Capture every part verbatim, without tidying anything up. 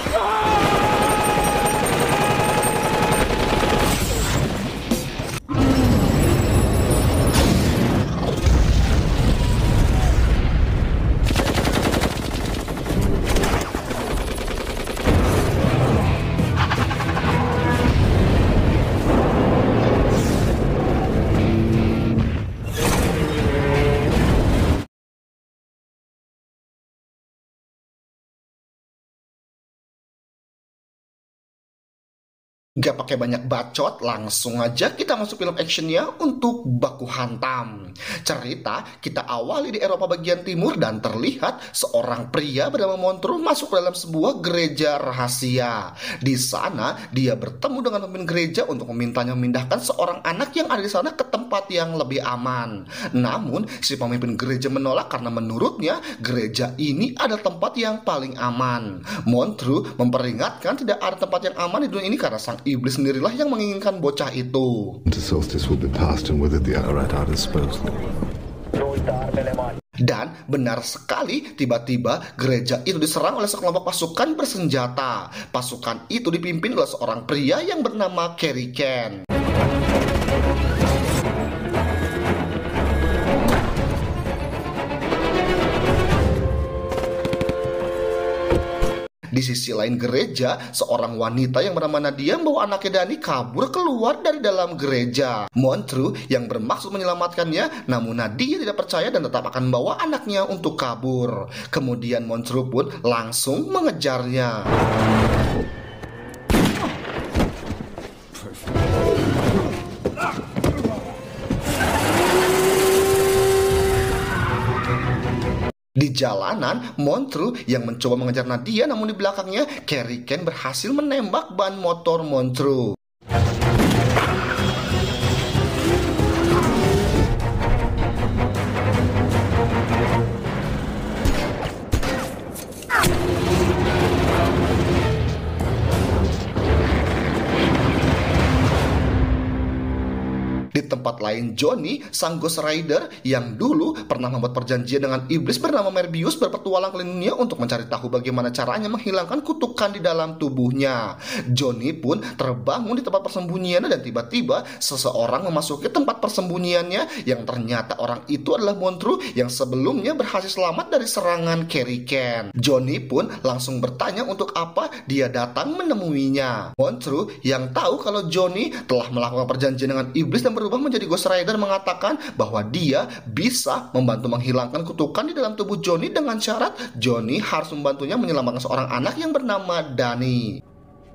Gak pakai banyak bacot, langsung aja kita masuk film actionnya untuk Baku Hantam. Cerita kita awali di Eropa bagian timur dan terlihat seorang pria bernama Montreux masuk ke dalam sebuah gereja rahasia. Di sana dia bertemu dengan pemimpin gereja untuk memintanya memindahkan seorang anak yang ada di sana ke tempat yang lebih aman. Namun si pemimpin gereja menolak karena menurutnya gereja ini adalah tempat yang paling aman. Montreux memperingatkan tidak ada tempat yang aman di dunia ini karena sang iblis sendirilah yang menginginkan bocah itu. Dan benar sekali, tiba-tiba gereja itu diserang oleh sekelompok pasukan bersenjata. Pasukan itu dipimpin oleh seorang pria yang bernama Kerry Ken. Di sisi lain gereja, seorang wanita yang bernama Nadia membawa anaknya Dani kabur keluar dari dalam gereja. Montreux yang bermaksud menyelamatkannya, namun Nadia tidak percaya dan tetap akan membawa anaknya untuk kabur. Kemudian Montreux pun langsung mengejarnya. Di jalanan, Montreux yang mencoba mengejar Nadia, namun di belakangnya Kerry Ken berhasil menembak ban motor Montreux. Di tempat lain, Johnny, sang Ghost Rider yang dulu pernah membuat perjanjian dengan iblis bernama Merbius, berpetualang keliling dunia untuk mencari tahu bagaimana caranya menghilangkan kutukan di dalam tubuhnya. Johnny pun terbangun di tempat persembunyiannya dan tiba-tiba seseorang memasuki tempat persembunyiannya yang ternyata orang itu adalah Montreux yang sebelumnya berhasil selamat dari serangan Kerry Ken. Johnny pun langsung bertanya untuk apa dia datang menemuinya. Montreux yang tahu kalau Johnny telah melakukan perjanjian dengan iblis dan berubah menjadi Ghost Rider mengatakan bahwa dia bisa membantu menghilangkan kutukan di dalam tubuh Johnny dengan syarat Johnny harus membantunya menyelamatkan seorang anak yang bernama Dani.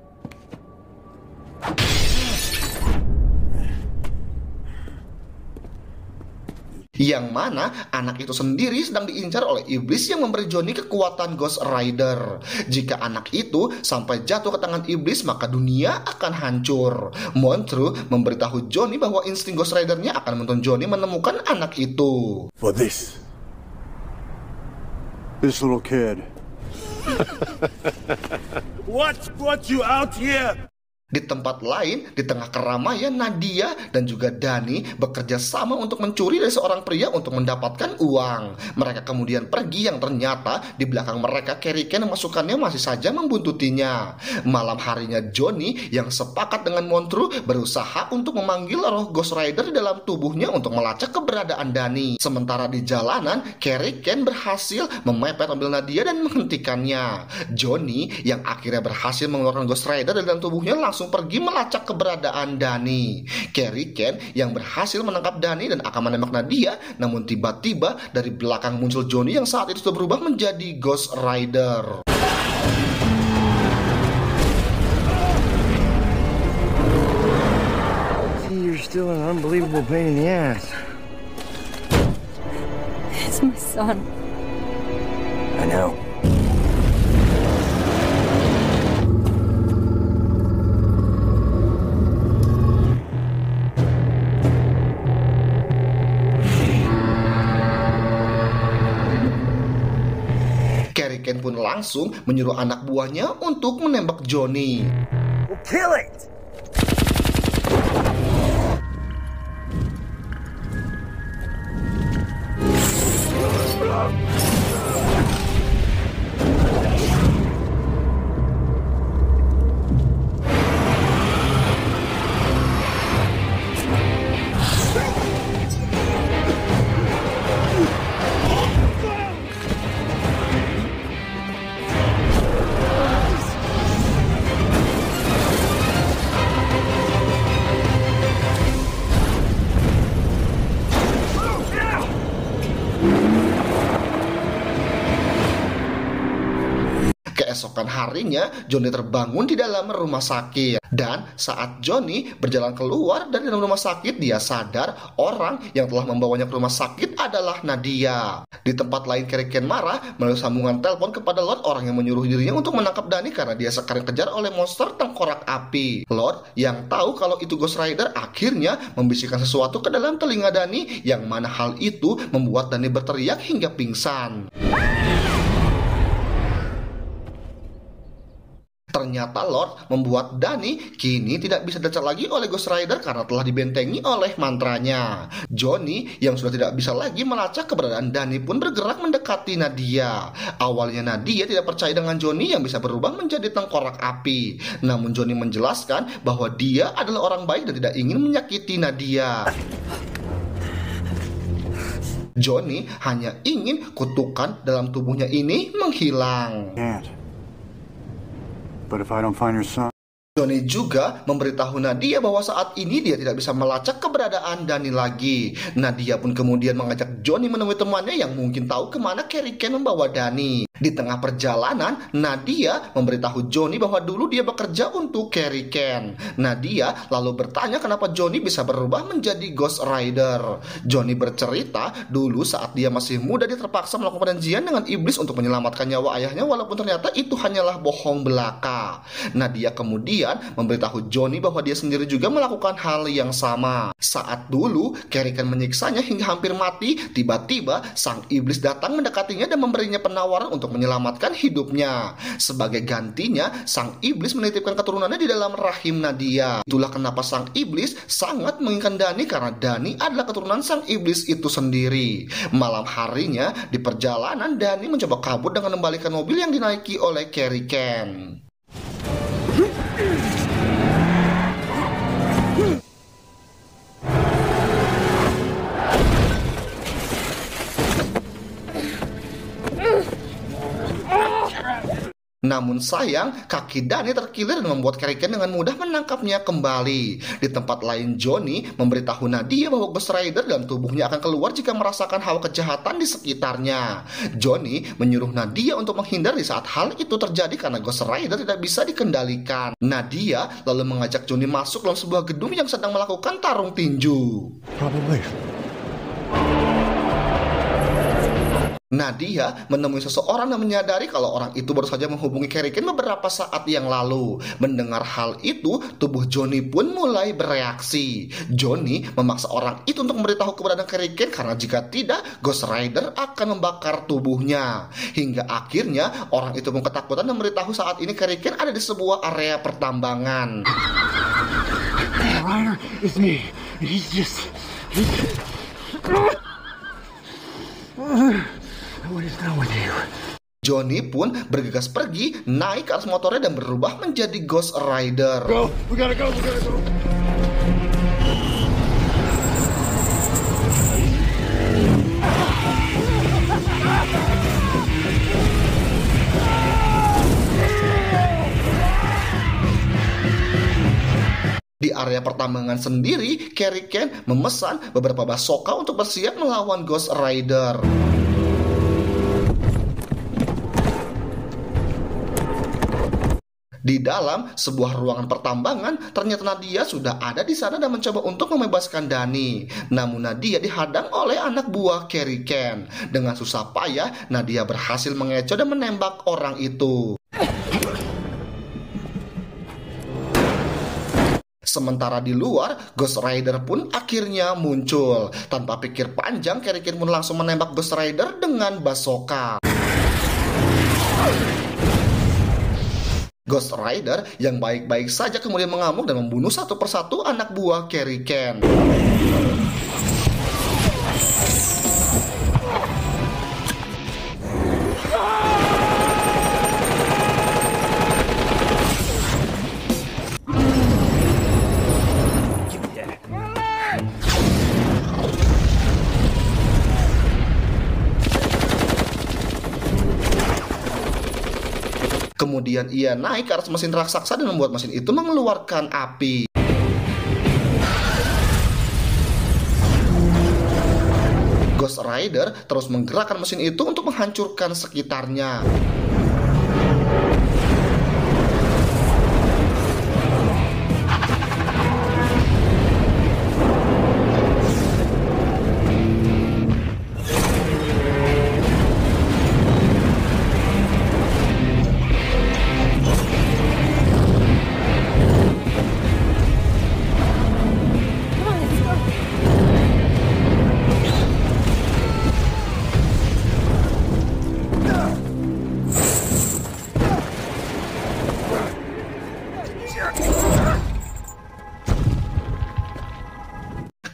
Yang mana anak itu sendiri sedang diincar oleh iblis yang memberi Johnny kekuatan Ghost Rider. Jika anak itu sampai jatuh ke tangan iblis, maka dunia akan hancur. Montreux memberitahu Johnny bahwa insting Ghost Rider-nya akan menuntun Johnny menemukan anak itu. For this, this little kid. What brought you out here? Di tempat lain, di tengah keramaian, Nadia dan juga Dani bekerja sama untuk mencuri dari seorang pria untuk mendapatkan uang. Mereka kemudian pergi yang ternyata di belakang mereka Kerry Ken masukannya masih saja membuntutinya. Malam harinya Johnny yang sepakat dengan Montreux berusaha untuk memanggil roh Ghost Rider di dalam tubuhnya untuk melacak keberadaan Dani. Sementara di jalanan, Kerry Ken berhasil memepet mobil Nadia dan menghentikannya. Johnny yang akhirnya berhasil mengeluarkan Ghost Rider dari dalam tubuhnya langsung langsung pergi melacak keberadaan Dani. Kerry Ken yang berhasil menangkap Dani dan akan menembak Nadia, namun tiba-tiba dari belakang muncul Johnny yang saat itu sudah berubah menjadi Ghost Rider. You're still an unbelievable pain in the ass. It's my son. I know. Kerry Ken pun langsung menyuruh anak buahnya untuk menembak Johnny. We'll kill it. Keesokan harinya, Johnny terbangun di dalam rumah sakit. Dan saat Johnny berjalan keluar dari dalam rumah sakit, dia sadar orang yang telah membawanya ke rumah sakit adalah Nadia. Di tempat lain, Carrie Ken marah melalui sambungan telepon kepada Lord, orang yang menyuruh dirinya untuk menangkap Danny karena dia sekarang kejar oleh monster tengkorak api. Lord yang tahu kalau itu Ghost Rider akhirnya membisikkan sesuatu ke dalam telinga Danny, yang mana hal itu membuat Danny berteriak hingga pingsan. Ternyata Lord membuat Danny kini tidak bisa dicecar lagi oleh Ghost Rider karena telah dibentengi oleh mantranya. Johnny yang sudah tidak bisa lagi melacak keberadaan Danny pun bergerak mendekati Nadia. Awalnya Nadia tidak percaya dengan Johnny yang bisa berubah menjadi tengkorak api. Namun Johnny menjelaskan bahwa dia adalah orang baik dan tidak ingin menyakiti Nadia. Johnny hanya ingin kutukan dalam tubuhnya ini menghilang. Can't. But if I don't find your son... Johnny juga memberitahu Nadia bahwa saat ini dia tidak bisa melacak keberadaan Danny lagi. Nadia pun kemudian mengajak Johnny menemui temannya yang mungkin tahu kemana Carrie Ken membawa Danny. Di tengah perjalanan, Nadia memberitahu Johnny bahwa dulu dia bekerja untuk Carrie Ken. Nadia lalu bertanya kenapa Johnny bisa berubah menjadi Ghost Rider. Johnny bercerita dulu saat dia masih muda dia terpaksa melakukan perjanjian dengan iblis untuk menyelamatkan nyawa ayahnya, walaupun ternyata itu hanyalah bohong belaka. Nadia kemudian memberitahu Johnny bahwa dia sendiri juga melakukan hal yang sama. Saat dulu Carrie Ken menyiksanya hingga hampir mati, tiba-tiba sang iblis datang mendekatinya dan memberinya penawaran untuk menyelamatkan hidupnya. Sebagai gantinya, sang iblis menitipkan keturunannya di dalam rahim Nadia. Itulah kenapa sang iblis sangat menginginkan Danny, karena Danny adalah keturunan sang iblis itu sendiri. Malam harinya di perjalanan, Danny mencoba kabur dengan membalikan mobil yang dinaiki oleh Carrie Ken. Namun sayang, kaki Danny terkilir dan membuat Carrie Ken dengan mudah menangkapnya kembali. Di tempat lain, Johnny memberitahu Nadia bahwa Ghost Rider dalam tubuhnya akan keluar jika merasakan hawa kejahatan di sekitarnya. Johnny menyuruh Nadia untuk menghindar di saat hal itu terjadi karena Ghost Rider tidak bisa dikendalikan. Nadia lalu mengajak Johnny masuk dalam sebuah gedung yang sedang melakukan tarung tinju. Probably. Nadia menemui seseorang dan menyadari kalau orang itu baru saja menghubungi Carrie Ken beberapa saat yang lalu. Mendengar hal itu, tubuh Johnny pun mulai bereaksi. Johnny memaksa orang itu untuk memberitahu keberadaan Carrie Ken karena jika tidak, Ghost Rider akan membakar tubuhnya. Hingga akhirnya orang itu pun ketakutan dan memberitahu saat ini Carrie Ken ada di sebuah area pertambangan. Rider, it's me. He's just... He's... What is wrong with you? Johnny pun bergegas pergi, naik ke atas motornya dan berubah menjadi Ghost Rider. Go! We gotta go! We gotta go! Di area pertambangan sendiri, Carrie Ken memesan beberapa basoka untuk bersiap melawan Ghost Rider. Di dalam sebuah ruangan pertambangan, ternyata Nadia sudah ada di sana dan mencoba untuk membebaskan Danny. Namun Nadia dihadang oleh anak buah Carrie Ken. Dengan susah payah, Nadia berhasil mengecoh dan menembak orang itu. Sementara di luar, Ghost Rider pun akhirnya muncul. Tanpa pikir panjang, Carrie Ken pun langsung menembak Ghost Rider dengan basoka. Ghost Rider yang baik-baik saja kemudian mengamuk dan membunuh satu persatu anak buah Carrie Ken. Kemudian ia naik ke atas mesin raksasa dan membuat mesin itu mengeluarkan api. Ghost Rider terus menggerakkan mesin itu untuk menghancurkan sekitarnya.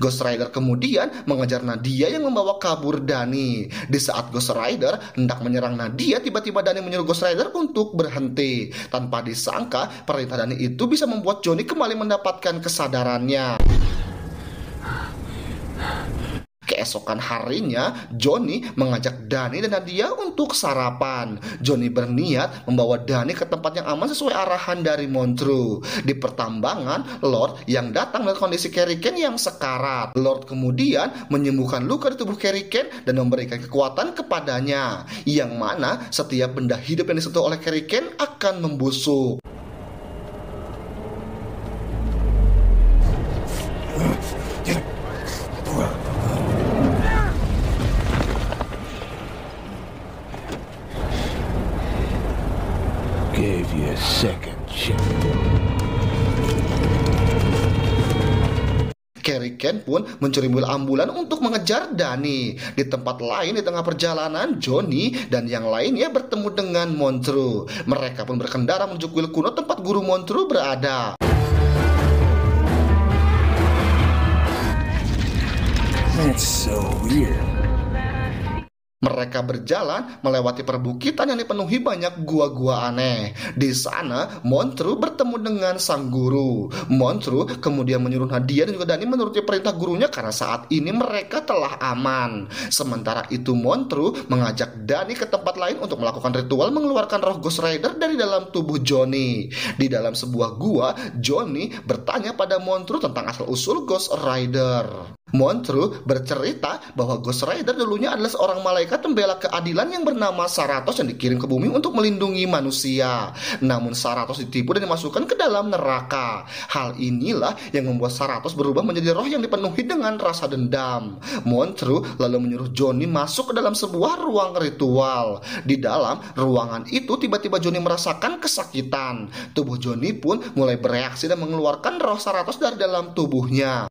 Ghost Rider kemudian mengejar Nadia yang membawa kabur Dani. Di saat Ghost Rider hendak menyerang Nadia, tiba-tiba Dani menyuruh Ghost Rider untuk berhenti. Tanpa disangka, perintah Dani itu bisa membuat Johnny kembali mendapatkan kesadarannya. Keesokan harinya, Johnny mengajak Dani dan Nadia untuk sarapan. Johnny berniat membawa Dani ke tempat yang aman sesuai arahan dari Montreux. Di pertambangan, Lord yang datang dengan kondisi Carrie Ken yang sekarat. Lord kemudian menyembuhkan luka di tubuh Carrie Ken dan memberikan kekuatan kepadanya, yang mana setiap benda hidup yang disentuh oleh Carrie Ken akan membusuk. Gave you a second chance. Carrie Ken pun mencuri mobil ambulan untuk mengejar Dani. Di tempat lain di tengah perjalanan, Johnny dan yang lainnya bertemu dengan Montreux. Mereka pun berkendara menuju kuil kuno tempat guru Montreux berada. That's so weird. Mereka berjalan melewati perbukitan yang dipenuhi banyak gua-gua aneh. Di sana, Montreux bertemu dengan sang guru. Montreux kemudian menyuruh Nadia dan juga Dani menuruti perintah gurunya karena saat ini mereka telah aman. Sementara itu, Montreux mengajak Dani ke tempat lain untuk melakukan ritual mengeluarkan roh Ghost Rider dari dalam tubuh Johnny. Di dalam sebuah gua, Johnny bertanya pada Montreux tentang asal-usul Ghost Rider. Montreux bercerita bahwa Ghost Rider dulunya adalah seorang malaikat pembela keadilan yang bernama Saratos yang dikirim ke bumi untuk melindungi manusia. Namun Saratos ditipu dan dimasukkan ke dalam neraka. Hal inilah yang membuat Saratos berubah menjadi roh yang dipenuhi dengan rasa dendam. Montreux lalu menyuruh Johnny masuk ke dalam sebuah ruang ritual. Di dalam ruangan itu tiba-tiba Johnny merasakan kesakitan. Tubuh Johnny pun mulai bereaksi dan mengeluarkan roh Saratos dari dalam tubuhnya.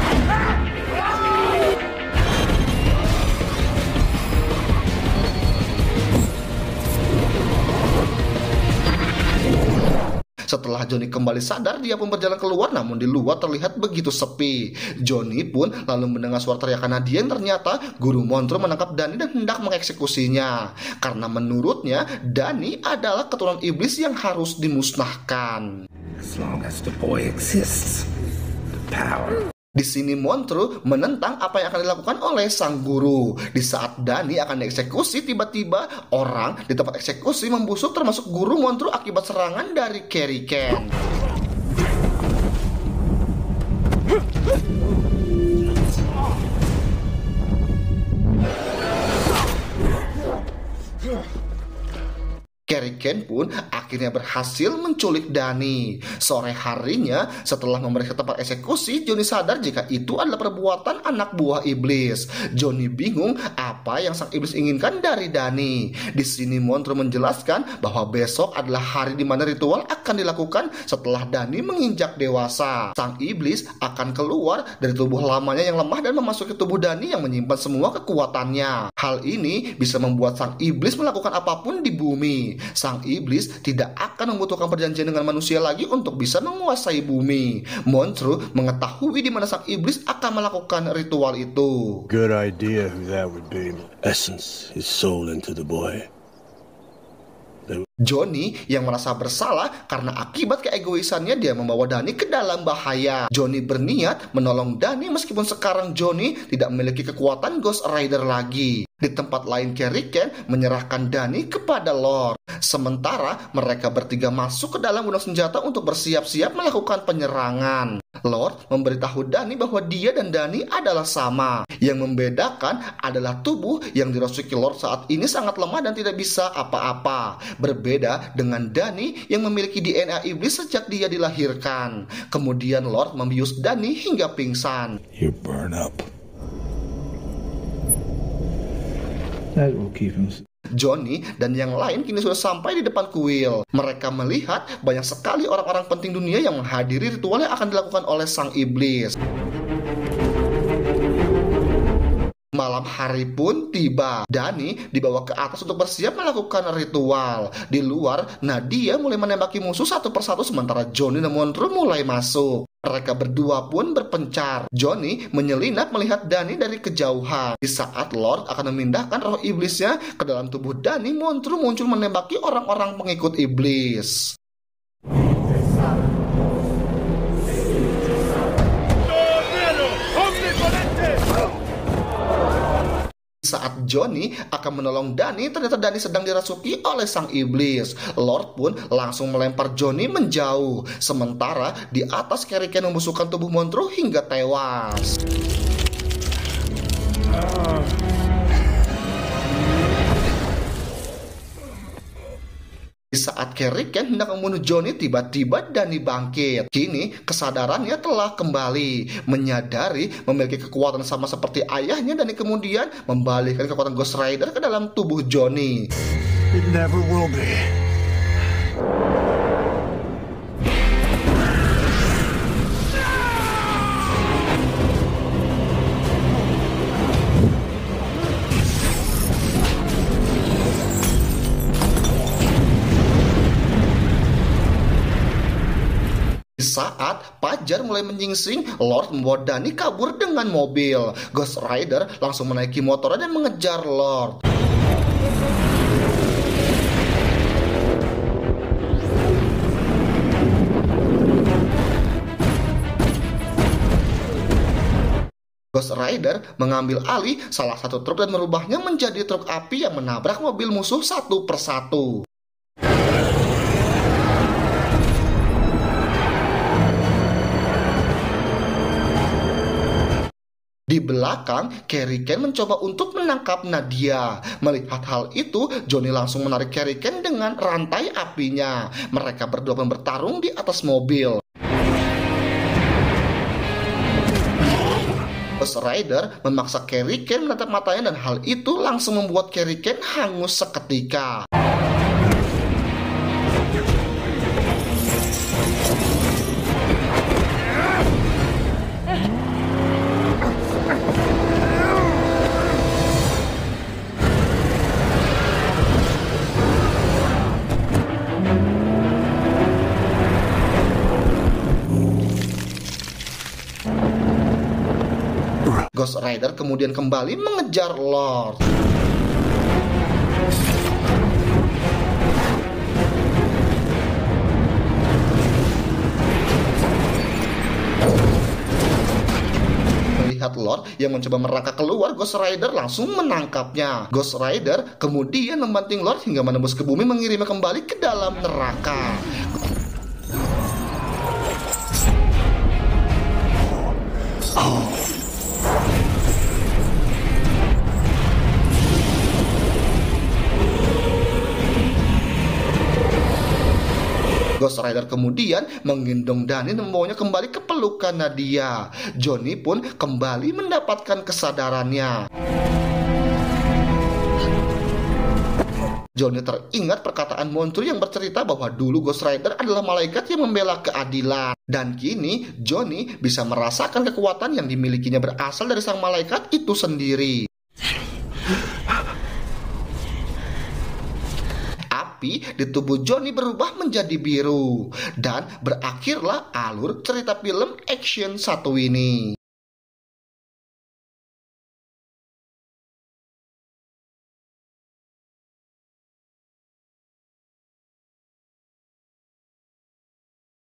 Setelah Johnny kembali sadar, dia pun berjalan keluar, namun di luar terlihat begitu sepi. Johnny pun lalu mendengar suara teriakan Nadia yang ternyata guru Montreux menangkap Dani dan hendak mengeksekusinya. Karena menurutnya, Dani adalah keturunan iblis yang harus dimusnahkan. As long as the boy exists, the power. Di sini Montreux menentang apa yang akan dilakukan oleh sang guru. Di saat Dani akan dieksekusi, tiba-tiba orang di tempat eksekusi membusuk termasuk guru Montreux akibat serangan dari Carrie Ken. Carrie Ken pun akhirnya berhasil menculik Dani. Sore harinya, setelah memeriksa tempat eksekusi, Johnny sadar jika itu adalah perbuatan anak buah iblis. Johnny bingung apa yang sang iblis inginkan dari Dani. Di sini Montreux menjelaskan bahwa besok adalah hari di mana ritual akan dilakukan setelah Dani menginjak dewasa. Sang iblis akan keluar dari tubuh lamanya yang lemah dan memasuki tubuh Dani yang menyimpan semua kekuatannya. Hal ini bisa membuat sang iblis melakukan apapun di bumi. Sang iblis tidak akan membutuhkan perjanjian dengan manusia lagi untuk bisa menguasai bumi. Montreux mengetahui di mana sang iblis akan melakukan ritual itu. Good idea who that would be. Essence his soul into the boy. Johnny yang merasa bersalah karena akibat keegoisannya dia membawa Dani ke dalam bahaya. Johnny berniat menolong Dani meskipun sekarang Johnny tidak memiliki kekuatan Ghost Rider lagi. Di tempat lain, Carrie Ken menyerahkan Dani kepada Lord. Sementara mereka bertiga masuk ke dalam gudang senjata untuk bersiap-siap melakukan penyerangan. Lord memberitahu Dani bahwa dia dan Dani adalah sama. Yang membedakan adalah tubuh yang dirasuki Lord saat ini sangat lemah dan tidak bisa apa-apa. Berbeda dengan Dani yang memiliki D N A iblis sejak dia dilahirkan. Kemudian Lord membius Dani hingga pingsan. You burn up. That will keep him. Johnny dan yang lain kini sudah sampai di depan kuil. Mereka melihat banyak sekali orang-orang penting dunia yang menghadiri ritual yang akan dilakukan oleh sang iblis. Malam hari pun tiba. Danny dibawa ke atas untuk bersiap melakukan ritual. Di luar, Nadia mulai menembaki musuh satu persatu sementara Johnny dan Monroe mulai masuk. Mereka berdua pun berpencar. Johnny menyelinap melihat Danny dari kejauhan. Di saat Lord akan memindahkan roh iblisnya ke dalam tubuh Danny, Monroe muncul menembaki orang-orang pengikut iblis. Saat Johnny akan menolong Danny, ternyata Danny sedang dirasuki oleh sang iblis. Lord pun langsung melempar Johnny menjauh. Sementara di atas, Carrie Ken membusukkan tubuh Monroe hingga tewas. Di saat Carrie Ken hendak membunuh Johnny, tiba-tiba Danny bangkit. Kini kesadarannya telah kembali. Menyadari memiliki kekuatan sama seperti ayahnya, Danny kemudian membalikkan kekuatan Ghost Rider ke dalam tubuh Johnny. It never will be. Saat fajar mulai menyingsing, Lord membawa Danny kabur dengan mobil. Ghost Rider langsung menaiki motornya dan mengejar Lord. Ghost Rider mengambil alih salah satu truk dan merubahnya menjadi truk api yang menabrak mobil musuh satu persatu. Di belakang, Carrie Ken mencoba untuk menangkap Nadia. Melihat hal itu, Johnny langsung menarik Carrie Ken dengan rantai apinya. Mereka berdua pun bertarung di atas mobil. Ghost Rider memaksa Carrie Ken menatap matanya dan hal itu langsung membuat Carrie Ken hangus seketika. Ghost Rider kemudian kembali mengejar Lord. Melihat Lord yang mencoba merangkak keluar, Ghost Rider langsung menangkapnya. Ghost Rider kemudian membanting Lord hingga menembus ke bumi, mengirimnya kembali ke dalam neraka. Oh. Ghost Rider kemudian menggendong Danny dan membawanya kembali ke pelukan Nadia. Johnny pun kembali mendapatkan kesadarannya. Johnny teringat perkataan Monroe yang bercerita bahwa dulu Ghost Rider adalah malaikat yang membela keadilan. Dan kini Johnny bisa merasakan kekuatan yang dimilikinya berasal dari sang malaikat itu sendiri. Api di tubuh Johnny berubah menjadi biru. Dan berakhirlah alur cerita film action satu ini.